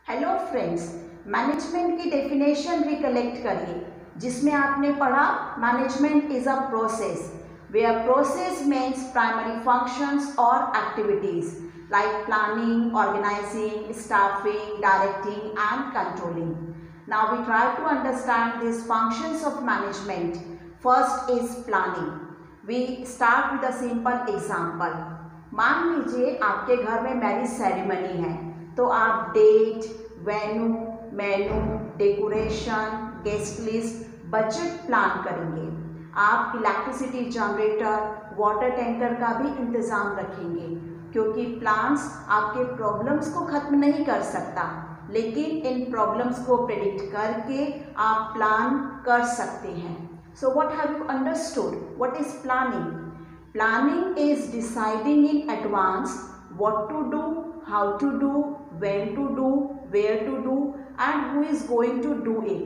Hello friends, management की definition recollect करिए जिसमें आपने पढ़ा management is a process where process means primary functions और activities like planning, organising, staffing, directing and controlling. Now we try to understand this functions of management. First is planning. We start with a simple example. मान लीजिए आपके घर में marriage ceremony है, तो आप date, venue, menu, decoration, guest list, budget plan करेंगे. आप इलेक्ट्रिसिटी जनरेटर, वाटर टैंकर का भी इंतज़ाम रखेंगे क्योंकि प्लान्स आपके प्रॉब्लम्स को ख़त्म नहीं कर सकता, लेकिन इन प्रॉब्लम्स को प्रेडिक्ट करके आप प्लान कर सकते हैं. So what have you understood? What is planning? Planning is deciding in advance what to do, how to do, when to do, where to do, and who is going to do it.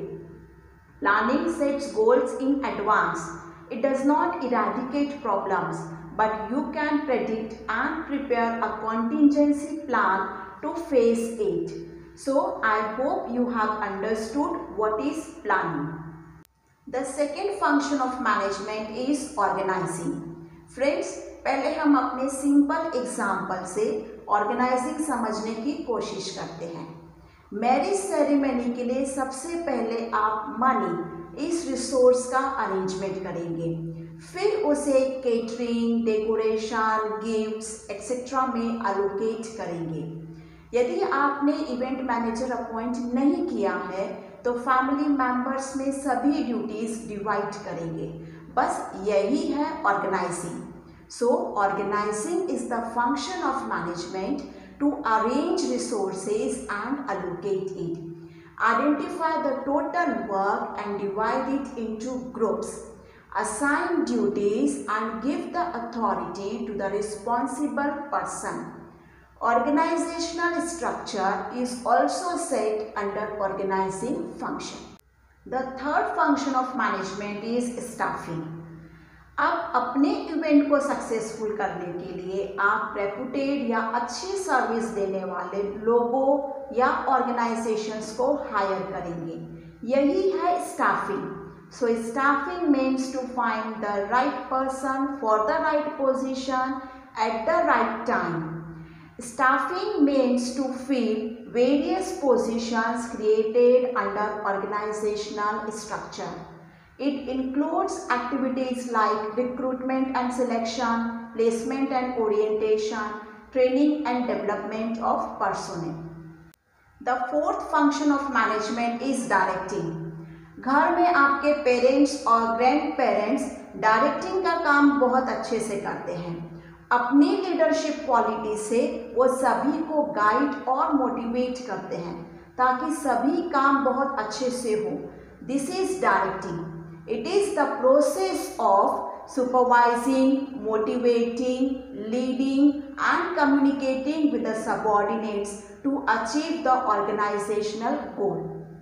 Planning sets goals in advance. It does not eradicate problems, but you can predict and prepare a contingency plan to face it. So, I hope you have understood what is planning. The second function of management is organizing. Friends, पहले हम अपने simple example से organising समझने की कोशिश करते हैं. Marriage ceremony के लिए सबसे पहले आप मनी, इस रिसोर्स का अरेंजमेंट करेंगे. फिर उसे केटरिंग, डेकोरेशन, गिफ्ट्स एक्सेट्रा में अलोकेट करेंगे. यदि आपने इवेंट मैनेजर अपॉइंट नहीं किया है तो फैमिली मेंबर्स में सभी ड्यूटीज डिवाइड करेंगे. बस यही है organising. So organising is the function of management to arrange resources and allocate it. Identify the total work and divide it into groups. Assign duties and give the authority to the responsible person. Organizational structure is also set under organizing function. The third function of management is staffing. अब अपने event को successful करने के लिए आप reputed या अच्छी service देने वाले लोगों या ऑर्गेनाइजेशंस को हायर करेंगे. यही है staffing. So staffing means to find the right person for the right position at the right time. Staffing means to fill various positions created under organizational structure. It includes activities like recruitment and selection, placement and orientation, training and development of personnel. The fourth function of management is directing. घर में आपके parents और grand parents directing का काम बहुत अच्छे से करते हैं. अपनी लीडरशिप क्वालिटी से वो सभी को गाइड और मोटिवेट करते हैं ताकि सभी काम बहुत अच्छे से हो. This is directing. It is the process of supervising, motivating, leading and communicating with the subordinates to achieve the organisational goal.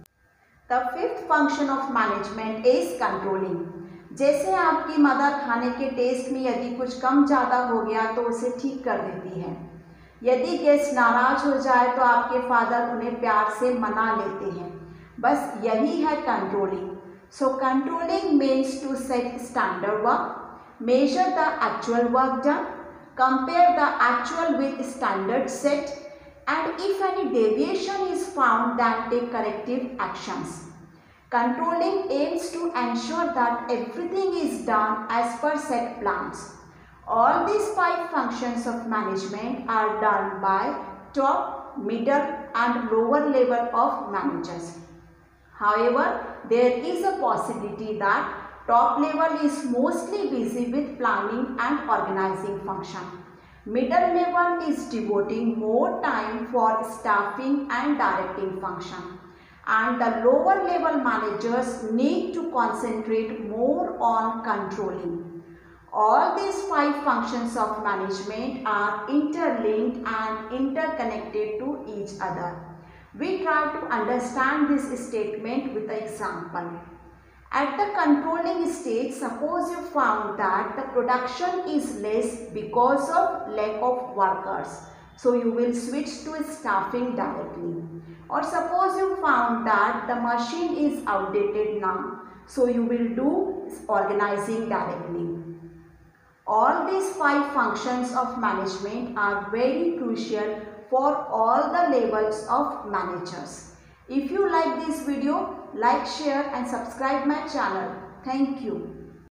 The fifth function of management is controlling. जैसे आपकी मदर खाने के टेस्ट में यदि कुछ कम ज़्यादा हो गया तो उसे ठीक कर देती है. यदि गेस्ट नाराज हो जाए तो आपके फादर उन्हें प्यार से मना लेते हैं. बस यही है controlling. So controlling means to set standard work, measure the actual work done, compare the actual with standard set, and if any deviation is found then take corrective actions. Controlling aims to ensure that everything is done as per set plans. All these 5 functions of management are done by top, middle and lower level of managers. However, there is a possibility that top level is mostly busy with planning and organizing function. Middle level is devoting more time for staffing and directing function. And the lower level managers need to concentrate more on controlling. All these 5 functions of management are interlinked and interconnected to each other. We try to understand this statement with an example. At the controlling stage, suppose you found that the production is less because of lack of workers. So you will switch to staffing directly. Or suppose you found that the machine is outdated now, so you will do organizing directly. All these 5 functions of management are very crucial for all the levels of managers. If you like this video, like, share and subscribe my channel. Thank you.